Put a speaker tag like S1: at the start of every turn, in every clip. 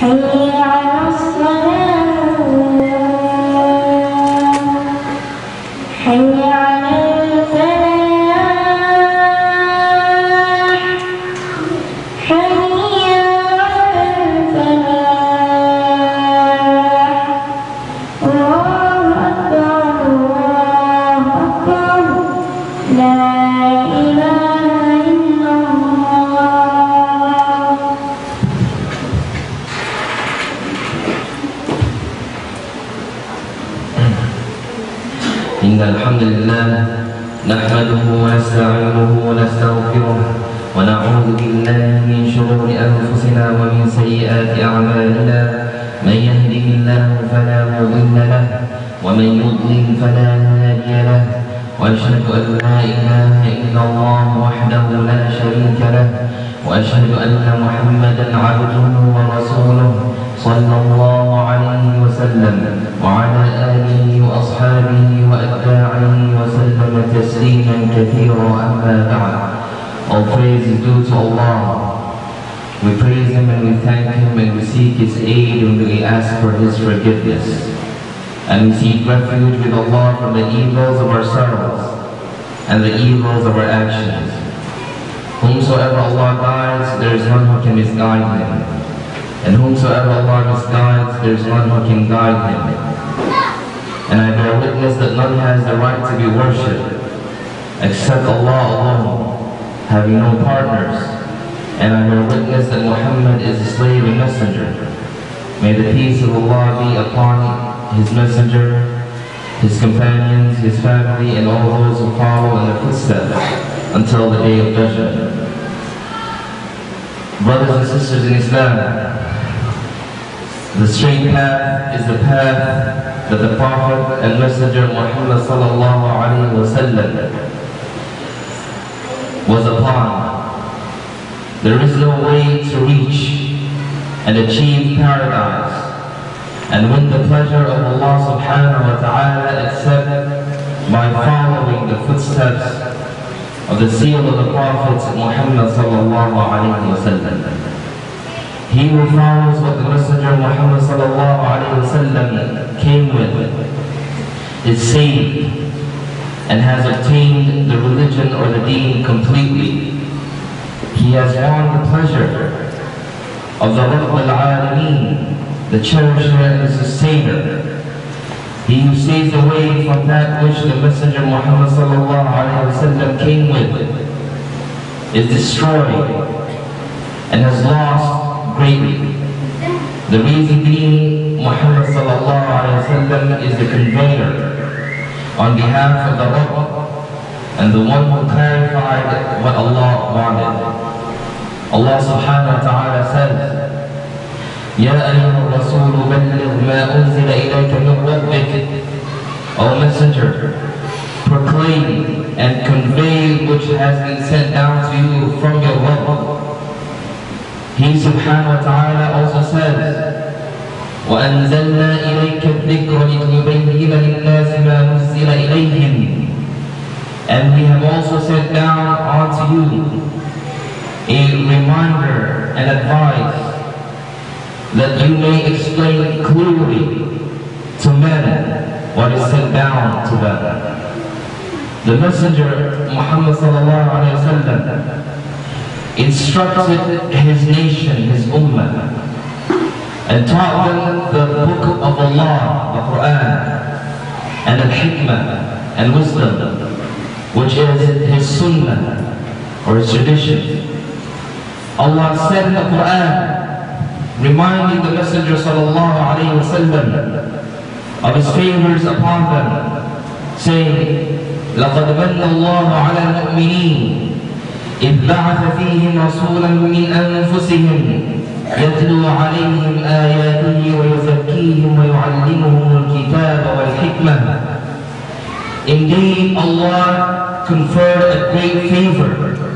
S1: الحمد لله نحمده ونستعينه ونستغفره ونعوذ بالله من شرور أنفسنا ومن سيئات أعمالنا من يهده الله فلا مضل له ومن يضلل فلا هادي له وأشهد أن لا إله إلا الله وحده لا شريك له وأشهد أن محمدا عبده ورسوله صلى الله عليه وسلم وعلى آله وأصحابه وأتباعه وسلم تسليما كثيرا أما بعد. All praise is due to Allah. We praise Him and we thank Him and we seek His aid and we ask for His forgiveness. And we seek refuge with Allah from the evils of ourselves and the evils of our actions. Whomsoever Allah guides, there is none who can misguide him. And whomsoever Allah misguides, there is none who can guide him. And I bear witness that none has the right to be worshipped except Allah alone, having no partners. And I bear witness that Muhammad is a slave and messenger. May the peace of Allah be upon His messenger, His companions, His family, and all those who follow in their footsteps until the day of judgment. Brothers and sisters in Islam, the straight path is the path that the Prophet and Messenger Muhammad sallallahu alaihi wasallam was upon. There is no way to reach and achieve paradise and win the pleasure of Allah subhanahu wa ta'ala except by following the footsteps of the seal of the Prophet Muhammad sallallahu alaihi wasallam. He who follows what the Messenger Muhammad sallallahu alaihi wasallam came with is saved and has obtained the religion or the deen completely. He has won the pleasure of the Rabb al-Alameen, the cherisher and the sustainer. He who stays away from that which the Messenger Muhammad sallallahu alaihi wasallam came with is destroyed and has lost greatly. The reason being, Muhammad sallallahu alaihi wasallam is the convener on behalf of the Rabb and the one who clarified what Allah wanted. Allah subhanahu wa ta'ala says, Ya ayyuha rasul balligh ma unzila ilayka min rabbik. O Messenger, proclaim and convey which has been sent down to you from your Rabb. He subhanahu wa ta'ala also says, وَأَنزَلْنَا إِلَيْكَ الذِّكْرَ لِتُبَيِّنَ لِلنَّاسِ مَا نُزِّلَ إِلَيْهِمْ. And we have also sent down unto you a reminder and advice that you may explain clearly to men what is sent down to them. The Messenger Muhammad sallallahu alaihi wasallam instructed his nation, his ummah, and taught them the book of Allah, the Quran, and the hikmah and wisdom, which is his sunnah or his tradition. Allah said in the Quran, reminding the Messenger sallallahu alaihi wasallam of his favors upon them, saying, لَقَدْ مَنَّ اللَّهُ عَلَى الْمُؤْمِنِينَ إِذْ بَعَثَ فِيهِمْ رَسُولًا مِّنْ أَنفُسِهِمْ يَتْلُو عَلَيْهِمْ آيَاتِهِ وَيُزَكِّيهِمْ وَيُعَلِّمُهُمُ الْكِتَابَ وَالْحِكْمَةَ. Indeed, Allah conferred a great favor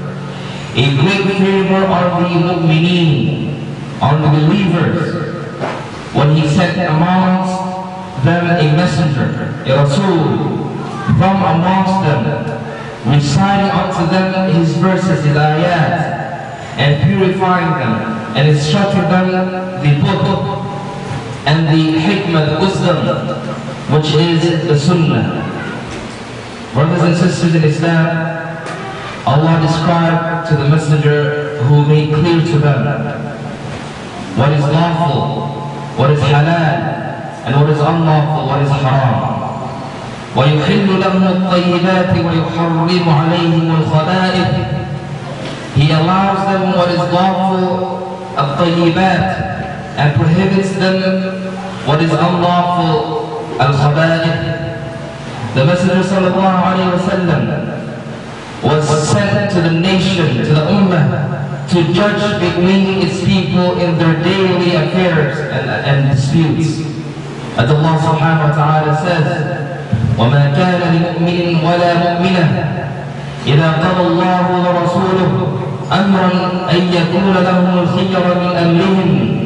S1: on the mu'mineen, on the believers, when He sent amongst them a messenger, a Rasul, from amongst them, reciting unto them His verses, His ayat, and purifying them and instructing them the book and the hikmah, the wisdom, which is the sunnah. Brothers and sisters in Islam, Allah described to the Messenger who made clear to them what is lawful, what is halal, and what is unlawful, what is haram. وَيُحِلُّ لَهُمُ الطَّيِّبَاتِ وَيُحَرِّمُ عَلَيْهِمُ الْخَبَائِثِ. He allows them what is lawful, الطيبات, and prohibits them what is unlawful, al-khaba'ith. The Messenger sallallahu alayhi wa sallam was sent to the nation, to the ummah, to judge between its people in their daily affairs and disputes. As Allah subhanahu wa ta'ala says, وَمَا كَانَ لِمُؤْمِنٍ وَلَا مُؤْمِنَةٍ إِذَا قَضَى اللَّهُ وَرَسُولُهُ أَمْرًا أَن يَكُونَ لَهُمُ الْخِيَرَةُ مِنْ أَمْرِهِمْ.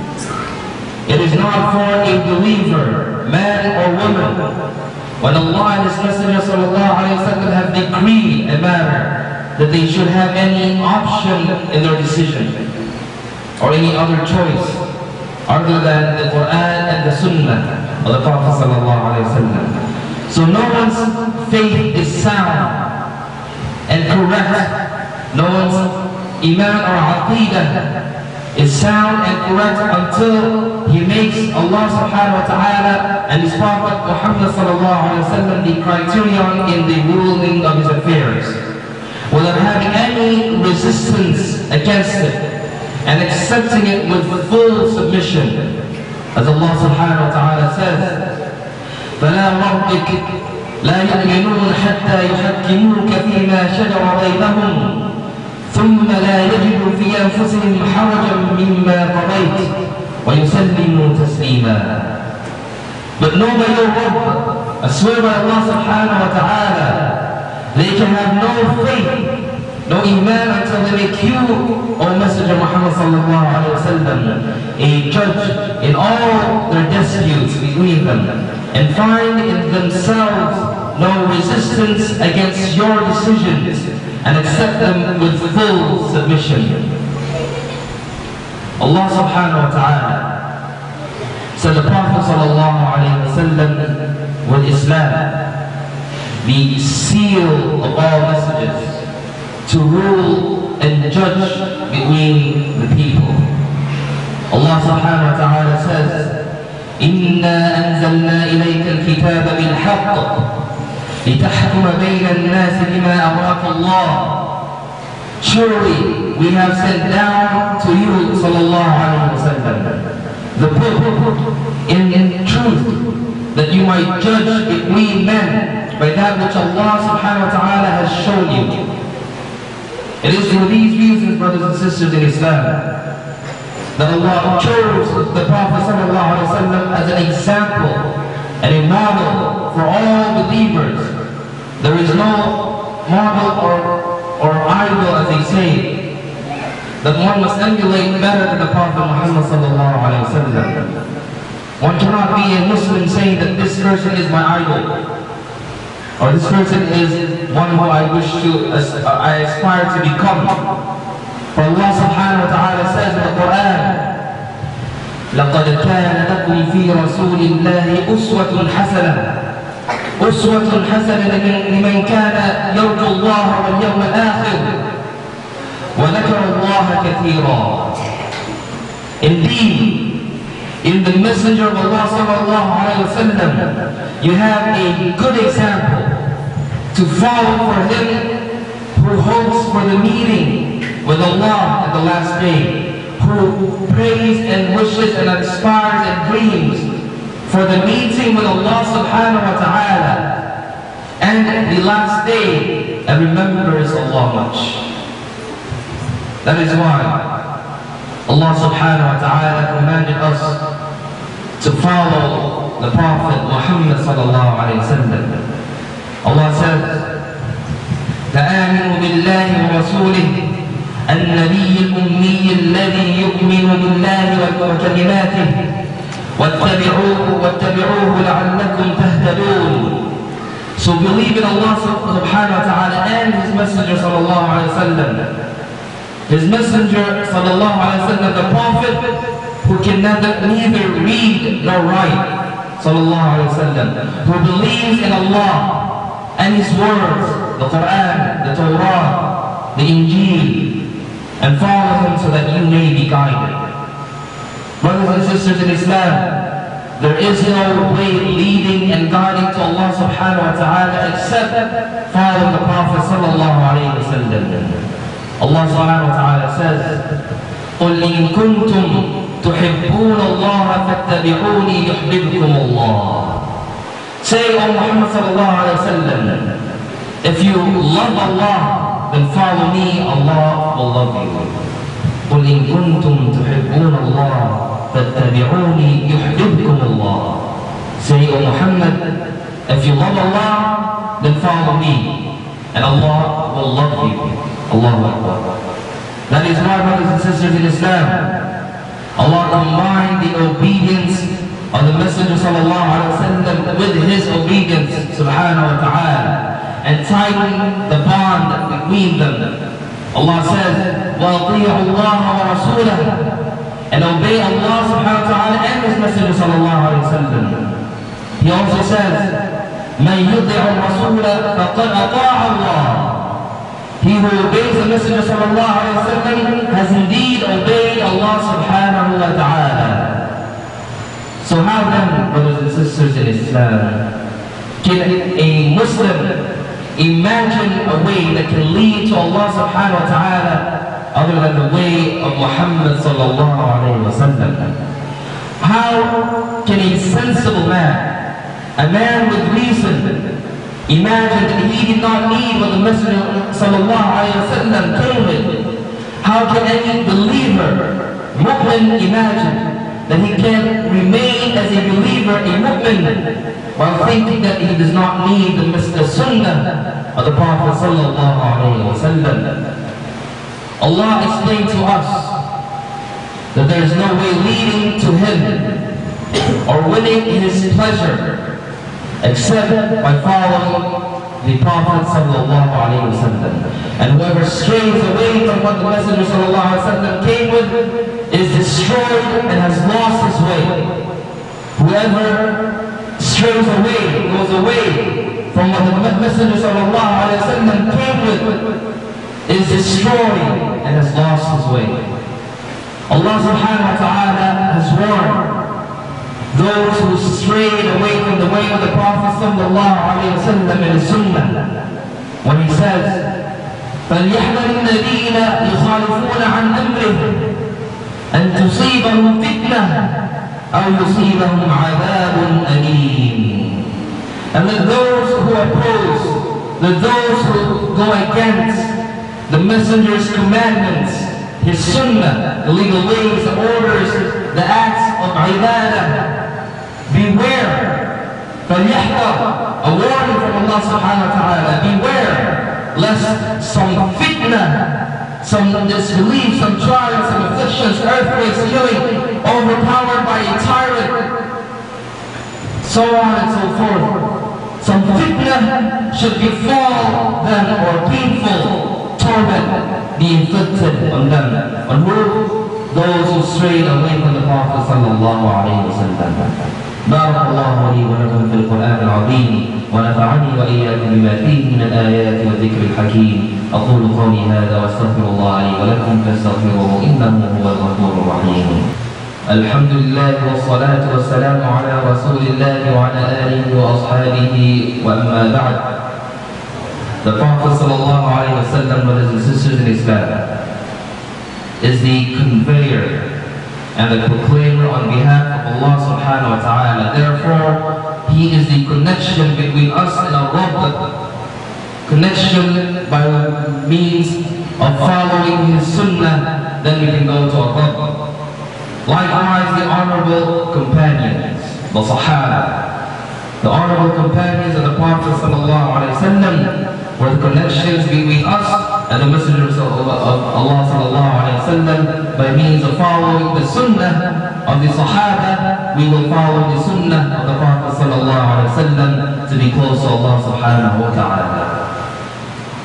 S1: It is not for a believer, man or woman, when Allah and His Messenger sallallahu alayhi wa sallam have decreed a matter, that they should have any option in their decision or any other choice other than the Quran and the Sunnah of the Prophet sallallahu alayhi wa sallam. So no one's faith is sound and correct. No one's iman or aqidah is sound and correct until he makes Allah subhanahu wa ta'ala and His Prophet Muhammad sallallahu alayhi wa sallam the criterion in the ruling of his affairs, without having any resistance against it and accepting it with full submission. As Allah subhanahu wa ta'ala says, فَلَا رَبِّكَ لَا يُؤْمِنُونَ حَتَّى يُحَكِّمُوكَ فِيمَا شَجَرَ بَيْنَهُمْ ثُمَّ لَا يَجِدُوا فِي أَنفُسِهِمْ حَرَجًا مِّمَّا قَضَيْتَ وَيُسَلِّمُوا تَسْلِيمًا. But know by your Rabb, I swear by Allah subhanahu wa ta'ala, they can have no faith, no iman until they make you, O Messenger Muhammad sallallahu alayhi wa sallam, a judge in all their disputes between them, and find in themselves no resistance against your decisions, and accept them with full submission. Allah subhanahu wa ta'ala said the Prophet sallallahu alayhi wa sallam with Islam, the seal of all messages, to rule and judge between the people. Allah subhanahu wa ta'ala says, إِنَّا أَنزَلْنَا إِلَيْكَ الْكِتَابَ بِالْحَقِّ لِتَحْكُمَ بَيْنَ النَّاسِ بِمَا أَرَاكَ اللَّهُ. Surely we have sent down to you sallallahu alayhi wa sallam the book in truth, that you might judge between men by that which Allah subhanahu wa ta'ala has shown you. It is for these reasons, brothers and sisters in Islam, that Allah chose the Prophet ﷺ as an example and a model for all believers. There is no model or idol, as they say, that one must emulate better than the Prophet Muhammad ﷺ. One cannot be a Muslim saying that this person is my idol, or this person is one who I wish to, I aspire to become. For Allah subhanahu wa ta'ala says in the Quran, لَقَدْ كَانَ لَكُمْ فِي رَسُولِ اللَّهِ أُسْوَةٌ حَسَنَةٌ أُسْوَةٌ حَسَنَةٌ لِمَنْ كَانَ يَرْجُو اللَّهَ وَالْيَوْمَ الْآخِرَ وَذَكَرَ اللَّهَ كَثِيرًا. Indeed, in the Messenger of Allah sallallahu alayhi wa sallam, you have a good example to follow for him who hopes for the meeting with Allah at the last day, who prays and wishes and aspires and dreams for the meeting with Allah subhanahu wa ta'ala and the last day, and remembers Allah much. That is why Allah subhanahu wa ta'ala commanded us to follow the Prophet Muhammad sallallahu alayhi wa sallam. Allah says, فآمنوا بالله ورسوله النبي الأمي الذي يؤمن بالله وكلماته واتبعوه لعلكم تهتدون. So believe in Allah subhanahu wa ta'ala and His Messenger sallallahu alayhi wa sallam, His messenger, sallallahu alayhi wa sallam, the Prophet, who can neither read nor write, sallallahu alayhi wa sallam, who believes in Allah and His words, the Quran, the Torah, the Injil, and follow Him so that you may be guided. Brothers and sisters in Islam, there is no way leading and guiding to Allah subhanahu wa ta'ala except following the Prophet sallallahu alayhi wa sallam. Allah subhanahu wa ta'ala says, قُلْ إِن كُنْتُمْ تُحِبُّونَ اللَّهَ فَاتَّبِعُونِي يُحْبِبْكُمُ اللَّهُ. Say, O Muhammad sallallahu alayhi wa sallam, if you love Allah, then follow me, Allah will love you. قُلْ إِن كُنْتُمْ تُحِبُّونَ اللَّهَ فَاتَّبِعُونِي يُحْبِبْكُمُ اللَّهُ. Say, O Muhammad, if you love Allah, then follow me, and Allah will love you. Allahu Akbar. That is why, brothers and sisters in Islam, Allah combined the obedience of the Messenger sallallahu alaihi wasallam with His obedience subhanahu wa ta'ala, and tightened the bond between them. Allah says, وَأَطِيعُوا اللَّهَ وَرَسُولَهُ, and obey Allah subhanahu wa ta'ala and His Messenger sallallahu alayhi wa sallam. He also says, مَنْ يُطِعُ الرَّسُولَ فَقَدْ أَطَاعَ اللَّهَ. He who obeys the Messenger sallallahu alayhi wa sallam has indeed obeyed Allah subhanahu wa ta'ala. So how then, brothers and sisters in Islam, can a Muslim imagine a way that can lead to Allah subhanahu wa ta'ala other than the way of Muhammad sallallahu alayhi wa sallam? How can a sensible man, a man with reason, imagine that he did not need what the Messenger sallallahu alayhi wa sallam came with? How can any believer, mu'min, imagine that he can remain as a believer, a mu'min, while thinking that he does not need the sunnah of the Prophet sallallahu alayhi wa sallam? Allah explained to us that there is no way leading to Him or winning His pleasure except by following the Prophet sallallahu alaihi wasallam. And whoever strays away from what the Messenger sallallahu alaihi wasallam came with is destroyed and has lost his way. Whoever strays away, goes away from what the Messenger sallallahu alaihi wasallam came with, is destroyed and has lost his way. Allah subhanahu wa ta'ala has warned those who strayed away from the way of the Prophet sallallahu alayhi wa sallam and his sunnah when he says, فَلْيَحْذَرِ الَّذِينَ يُخَالِفُونَ عَنْ أَمْرِهِ أَنْ تُصِيبَهُمْ فِتْنَةٌ أَوْ يُصِيبَهُمْ عَذَابٌ أَلِيمٌ. And that those who oppose, that those who go against the Messenger's commandments, His sunnah, the legal ways, the orders, the acts of ibadah, beware. فَلْيَحْذَرْ, a warning from Allah subhanahu wa ta'ala, beware lest some fitna, some disbelief, some trials, some afflictions, earthquakes, killing, overpowered by a tyrant, so on and so forth. Some fitna should befall them, or painful torment be inflicted on them. On who? Those who strayed away from the Prophet sallallahu alayhi wa sallam. بارك الله لي ولكم في القرآن العظيم ونفعني وإياكم بما فيه من الآيات والذكر الحكيم. أقول قولي هذا واستغفر الله لي ولكم فاستغفروه إنه هو الغفور الرحيم. الحمد لله والصلاة والسلام على رسول الله وعلى آله وأصحابه وأما بعد. The Prophet sallallahu alayhi wa sallam, brothers and sisters in Islam, is the conveyor and the proclaimer on behalf of Allah subhanahu wa ta'ala. Therefore, He is the connection between us and our Rabb, connection by means of following His sunnah, then we can go to our Rabb. Likewise, the honorable companions, the Sahaba, the honorable companions of the Prophet sallallahu alaihi wasallam, were the connections between us and the Messenger of Allah sallallahu alaihi wasallam. By means of following the sunnah of the Sahaba, we will follow the sunnah of the Prophet sallallahu alaihi wasallam to be close to Allah subhanahu wa ta'ala.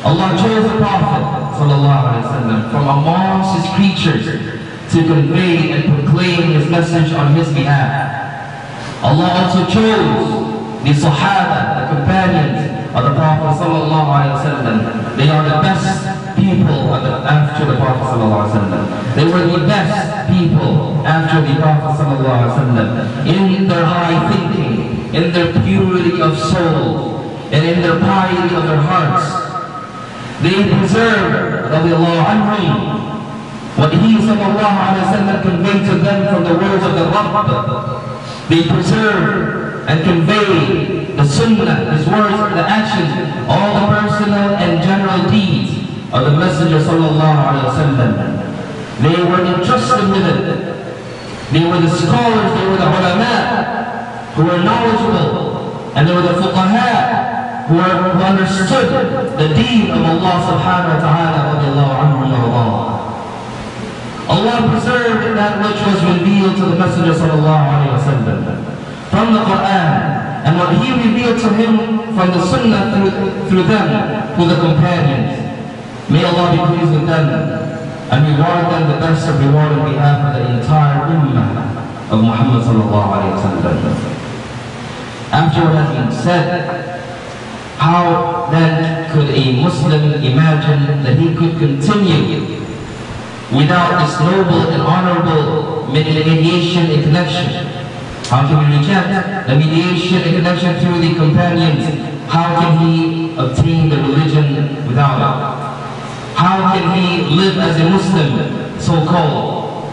S1: Allah chose a Prophet ﷺ from amongst His creatures to convey and proclaim His message on His behalf. Allah also chose the Sahaba, the companions of the Prophet ﷺ. They are the best people after the Prophet ﷺ. They were the best people after the Prophet ﷺ in their high thinking, in their purity of soul, and in their piety of their hearts. They preserved, radiallahu anhum, what He ﷺ conveyed to them from the words of the Rabb. They preserved and conveyed the Sunnah, His words, the actions, all the personal and general deeds of the Messenger ﷺ. They were entrusted with it. They were the scholars, they were the ulama, who were knowledgeable, and they were the fuqaha, who understood the deen of Allah subhanahu wa ta'ala. Allah preserved that which was revealed to the Messenger sallallahu alayhi wa sallam from the Quran, and what He revealed to him from the Sunnah through them, through the companions. May Allah be pleased with them and reward them the best of reward on behalf of the entire ummah of Muhammad sallallahu alayhi wa sallam. After what has been said, how then could a Muslim imagine that he could continue without this noble and honorable mediation and connection? How can we reject the mediation and connection through the companions? How can he obtain the religion without it? How can he live as a Muslim, so-called,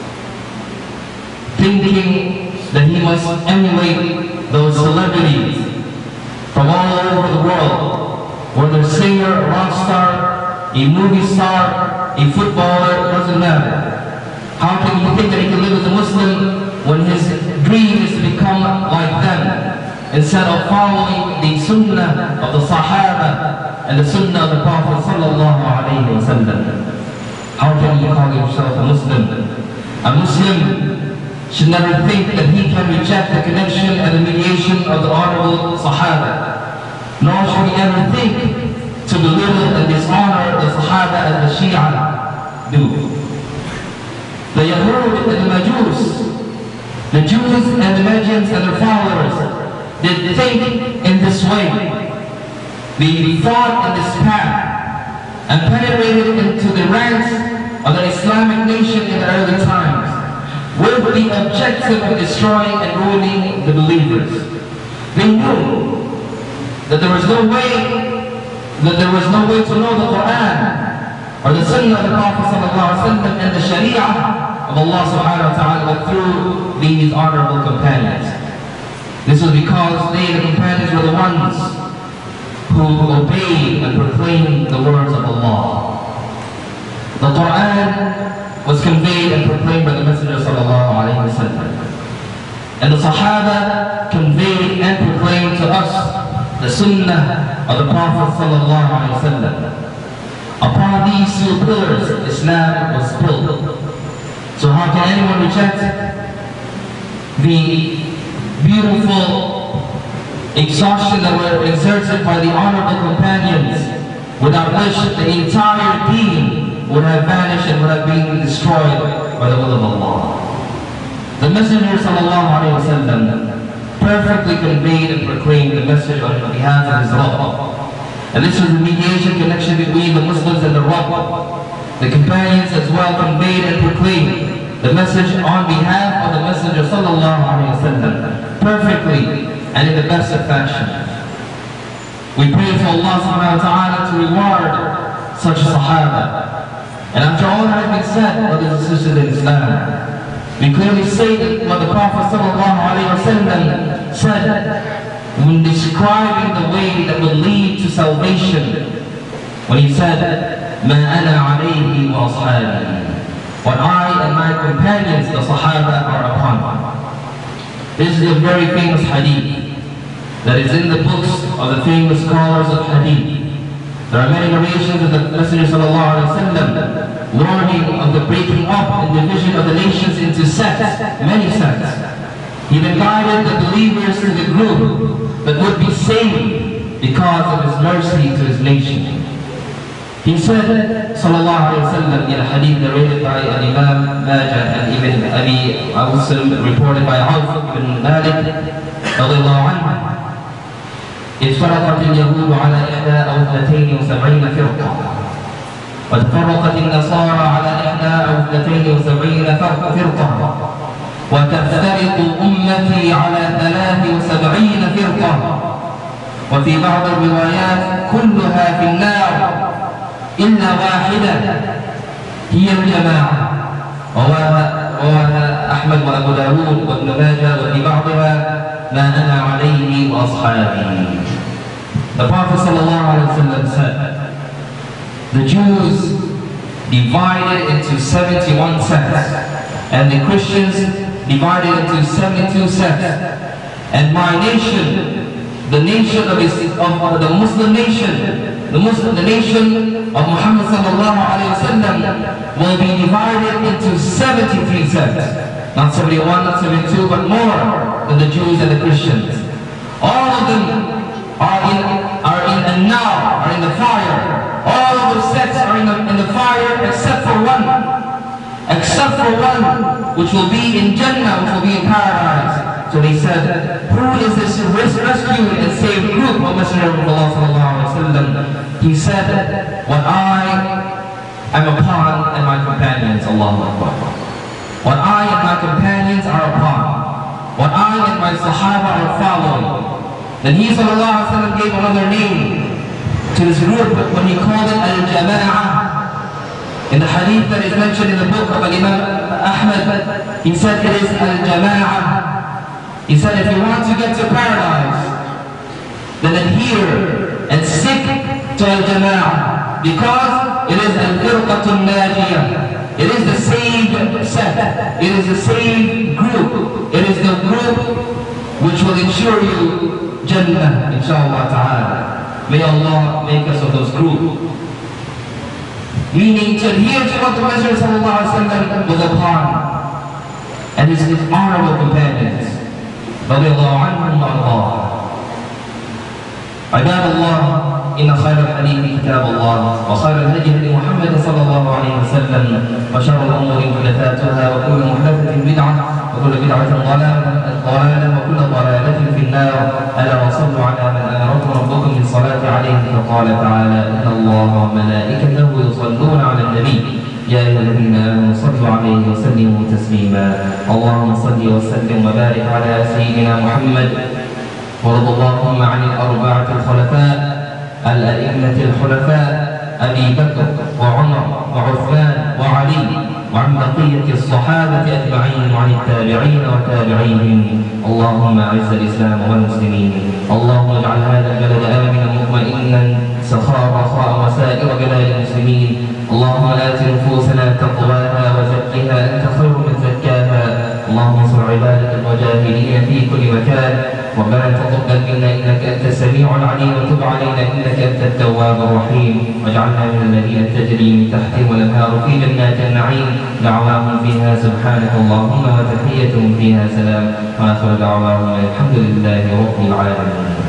S1: thinking that he must emulate those celebrities from all over the world, whether a singer, a rock star, a movie star, a footballer, doesn't matter. How can he think that he can live as a Muslim when his dream is to become like them, instead of following the Sunnah of the Sahaba and the Sunnah of the Prophet sallallahu alayhi wa sallam? How can he call himself a Muslim? A Muslim should never think that he can reject the connection and the mediation of the honorable Sahaba. Nor should he ever think to belittle and dishonor the Sahaba as the Shia do. The Yahud and the Majus, the Jews and the Magians and their followers, did think in this way. They thought in this path and penetrated into the ranks of the Islamic nation in the early times, with the objective of destroying and ruining the believers. They knew that there was no way to know the Quran or the Sunnah of the Prophet ﷺ and the Sharia of Allah subhanahu wa ta'ala through these honorable companions. This was because they, the companions, were the ones who obeyed and proclaimed the words of Allah. The Quran was conveyed and proclaimed by the Messenger sallallahu alayhi wa sallam. And the Sahaba conveyed and proclaimed to us the Sunnah of the Prophet sallallahu alayhi wa sallam. Upon these two pillars, Islam was built. So how can anyone reject the beautiful exhaustion that were exerted by the honorable companions, without which the entire deen would have vanished and would have been destroyed by the will of Allah? The Messenger sallallahu alayhi wa sallam perfectly conveyed and proclaimed the message on behalf of his Rabb. And this was the mediation connection between the Muslims and the Rabb. The companions as well conveyed and proclaimed the message on behalf of the Messenger sallallahu alayhi wa sallam perfectly and in the best of fashion. We pray for Allah subhanahu wa ta'ala to reward such Sahaba. And after all that has been said, brothers and sisters in Islam, we clearly say that what the Prophet sallallahu alayhi wa sallam said when describing the way that will lead to salvation, when he said, مَا أَنَا عَلَيْهِ وَأَصْحَابِي, what I and my companions, the Sahaba, are upon. This is a very famous hadith that is in the books of the famous scholars of hadith. There are many narrations of the Messenger sallallahu alaihi wasallam warning of the breaking up and division of the nations into sects, many sects. He then guided the believers to the group that would be saved because of his mercy to his nation. He said, sallallahu alayhi wa sallam, in a hadith narrated by Imam Majah and Ibn Abi Muslim, reported by Auf ibn Malik, radiyallahu anhu, افترقت اليهود على 71 فرقة، وتفرقت النصارى على 72 فرقة، وتفترق أمتي على 73 فرقة، وفي بعض الروايات كلها في النار إلا واحدة هي الجماعة. رواها أحمد وأبو داود وابن ماجه، وفي بعضها ما أنا عليه وأصحابي. The Prophet ﷺ said, the Jews divided into 71 sects, and the Christians divided into 72 sects, and my nation, the nation of the Muslim nation, the nation of Muhammad ﷺ, will be divided into 73 sects. Not 71, not 72, but more than the Jews and the Christians. All of them are in an-nar, are in the fire. All of the sects are in the fire except for one. Except for one, which will be in Jannah, which will be in paradise. So they said, who is this rescued and saved group of Messenger of Allah sallallahu alaihi wasallam? He said, what I am upon and my companions, Allahu Akbar. What I and my companions are upon, what I and my Sahaba are following. Then he sallallahu alaihi wasallam gave another name to this group when he called it al-jama'ah. In the hadith that is mentioned in the book of Imam Ahmad, he said it is al-jama'ah. He said if you want to get to paradise, then adhere and stick to al-jama'ah, because it is al-firqatun najiyah. It is the saved sect. It is the saved group. It is the group which will ensure you Jannah, inshallah ta'ala. May Allah make us of those group. Meaning to adhere to what the Messenger sallallahu alaihi wasallam was upon, and his honorable companions. Radiyallahu anhum wa Allah. عباد الله، إن خير الحديث كتاب الله، وخير الهدي هدي محمد صلى الله عليه وسلم، وشر الأمور محدثاتها، وكل محدثة بدعة، وكل بدعة ضلالة، وكل ضلالة في النار. ألا وصلوا على من أمركم ربكم بالصلاة عليه، فقال تعالى: إن الله وملائكته يصلون على النبي يا أيها الذين آمنوا صلوا عليه وسلموا تسليما. اللهم صل وسلم وبارك على سيدنا محمد، وارض اللهم عن الأربعة الخلفاء الأئمة الحنفاء أبي بكر وعمر وعثمان وعلي، وعن بقية الصحابة أجمعين، وعن التابعين وتابعيهم. اللهم أعز الإسلام والمسلمين. اللهم اجعل هذا البلد آمنا مطمئنا سخاء رخاء وسائر بلاد المسلمين. اللهم آت نفوسنا تقواها وزكها أنت خير من زكاها. اللهم انصر عبادك المجاهدين في كل مكان. ربنا تقبل منا إنك أنت السميع العليم، وتب علينا إنك أنت التواب الرحيم، واجعلنا من الذين تجري من تحتهم الأنهار في جنات النعيم. دعواهم فيها سبحانك اللهم، وتحيتهم فيها سلام، وآخر دعواهم الحمد لله رب العالمين.